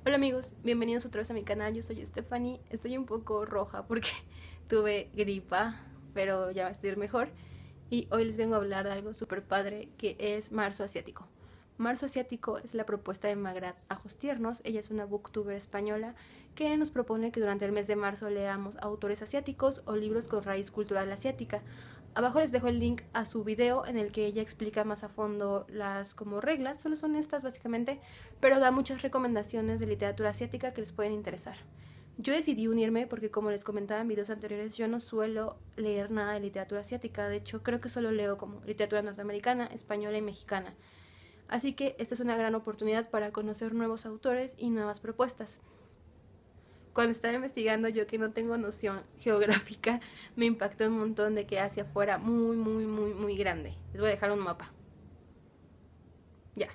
Hola amigos, bienvenidos otra vez a mi canal, yo soy Stephanie. Estoy un poco roja porque tuve gripa, pero ya estoy mejor. Y hoy les vengo a hablar de algo súper padre que es Marzo Asiático. Marzo Asiático es la propuesta de Magrat Ajostiernos. Ella es una booktuber española que nos propone que durante el mes de marzo leamos autores asiáticos o libros con raíz cultural asiática. Abajo les dejo el link a su video en el que ella explica más a fondo las como reglas, solo son estas básicamente, pero da muchas recomendaciones de literatura asiática que les pueden interesar. Yo decidí unirme porque, como les comentaba en videos anteriores, yo no suelo leer nada de literatura asiática. De hecho, creo que solo leo como literatura norteamericana, española y mexicana. Así que esta es una gran oportunidad para conocer nuevos autores y nuevas propuestas. Cuando estaba investigando, yo que no tengo noción geográfica, me impactó un montón de que Asia fuera muy grande. Les voy a dejar un mapa. Ya.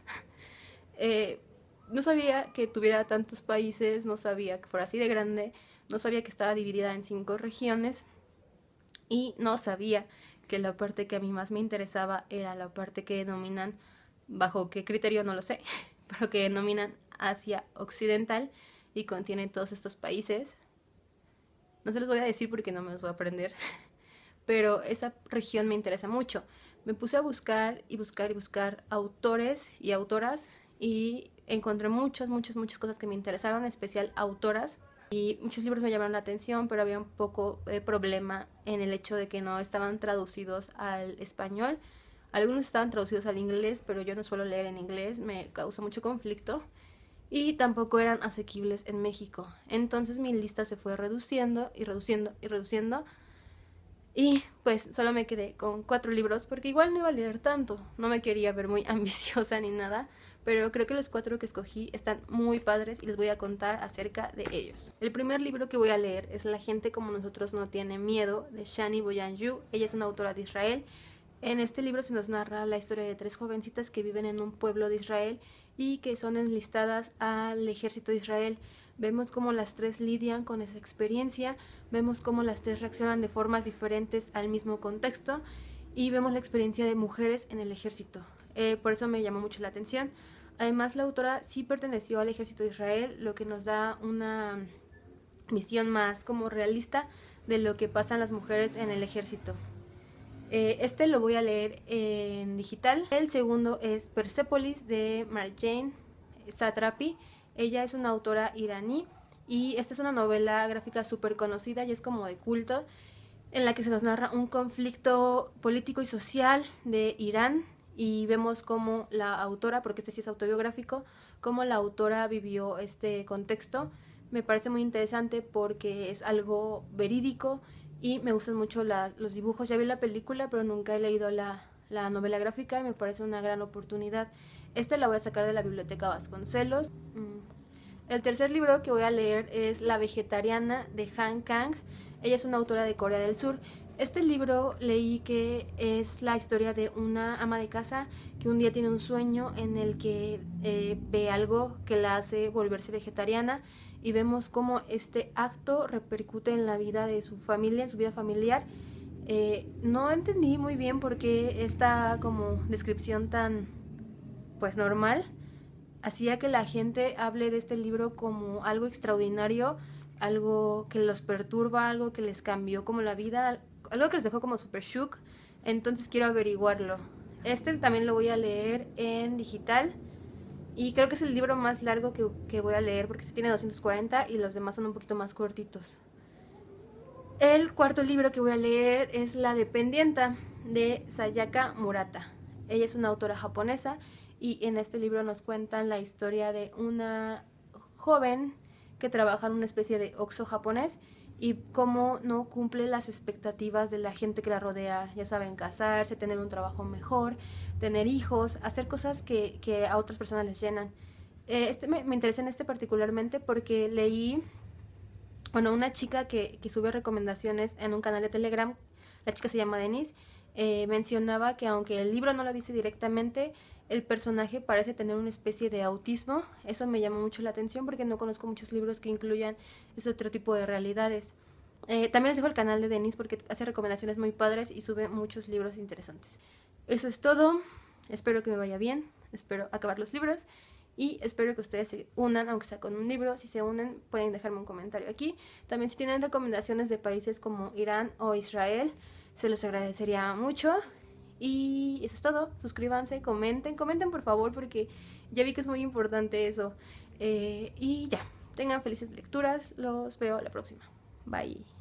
No sabía que tuviera tantos países, no sabía que fuera así de grande, no sabía que estaba dividida en 5 regiones y no sabía que la parte que a mí más me interesaba era la parte que denominan, bajo qué criterio no lo sé, pero que denominan Asia Occidental y contiene todos estos países. No se los voy a decir porque no me los voy a aprender, pero esa región me interesa mucho. Me puse a buscar y buscar autores y autoras y encontré muchas cosas que me interesaron, en especial autoras. Y muchos libros me llamaron la atención, pero había un poco de problema en el hecho de que no estaban traducidos al español. Algunos estaban traducidos al inglés, pero yo no suelo leer en inglés, me causa mucho conflicto. Y tampoco eran asequibles en México. Entonces mi lista se fue reduciendo y reduciendo. Y pues solo me quedé con 4 libros porque igual no iba a leer tanto. No me quería ver muy ambiciosa ni nada, pero creo que los 4 que escogí están muy padres y les voy a contar acerca de ellos. El primer libro que voy a leer es La gente como nosotros no tiene miedo, de Shani Boyanju. Ella es una autora de Israel. En este libro se nos narra la historia de 3 jovencitas que viven en un pueblo de Israel y que son enlistadas al ejército de Israel. Vemos cómo las 3 lidian con esa experiencia, vemos cómo las 3 reaccionan de formas diferentes al mismo contexto y vemos la experiencia de mujeres en el ejército. Por eso me llamó mucho la atención. Además, la autora sí perteneció al ejército de Israel, lo que nos da una visión más como realista de lo que pasan las mujeres en el ejército. Este lo voy a leer en digital. El segundo es Persepolis de Marjane Satrapi. Ella es una autora iraní y esta es una novela gráfica súper conocida y es como de culto, en la que se nos narra un conflicto político y social de Irán y vemos cómo la autora, porque este sí es autobiográfico, cómo la autora vivió este contexto. Me parece muy interesante porque es algo verídico y me gustan mucho los dibujos. Ya vi la película, pero nunca he leído la novela gráfica y me parece una gran oportunidad. Esta la voy a sacar de la biblioteca Vasconcelos. El tercer libro que voy a leer es La vegetariana de Han Kang. Ella es una autora de Corea del Sur. Este libro leí que es la historia de una ama de casa que un día tiene un sueño en el que ve algo que la hace volverse vegetariana y vemos cómo este acto repercute en la vida de su familia, en su vida familiar. No entendí muy bien por qué esta como descripción tan pues normal hacía que la gente hable de este libro como algo extraordinario, algo que los perturba, algo que les cambió como la vida, algo que les dejó como super shook. Entonces quiero averiguarlo. Este también lo voy a leer en digital y creo que es el libro más largo que voy a leer porque sí tiene 240 y los demás son un poquito más cortitos. El cuarto libro que voy a leer es La dependienta de Sayaka Murata. Ella es una autora japonesa y en este libro nos cuentan la historia de una joven que trabaja en una especie de Oxxo japonés y cómo no cumple las expectativas de la gente que la rodea. Ya saben, casarse, tener un trabajo mejor, tener hijos, hacer cosas que a otras personas les llenan. Me interesa en este particularmente porque leí, bueno, una chica que sube recomendaciones en un canal de Telegram, la chica se llama Denise, mencionaba que aunque el libro no lo dice directamente, el personaje parece tener una especie de autismo. Eso me llamó mucho la atención porque no conozco muchos libros que incluyan ese otro tipo de realidades. También les dejo el canal de Denise porque hace recomendaciones muy padres y sube muchos libros interesantes. Eso es todo. Espero que me vaya bien. Espero acabar los libros. y espero que ustedes se unan, aunque sea con un libro. Si se unen, pueden dejarme un comentario aquí. También si tienen recomendaciones de países como Irán o Israel, se los agradecería mucho. Y eso es todo. Suscríbanse, comenten por favor, porque ya vi que es muy importante eso. Y ya, tengan felices lecturas. Los veo la próxima. Bye.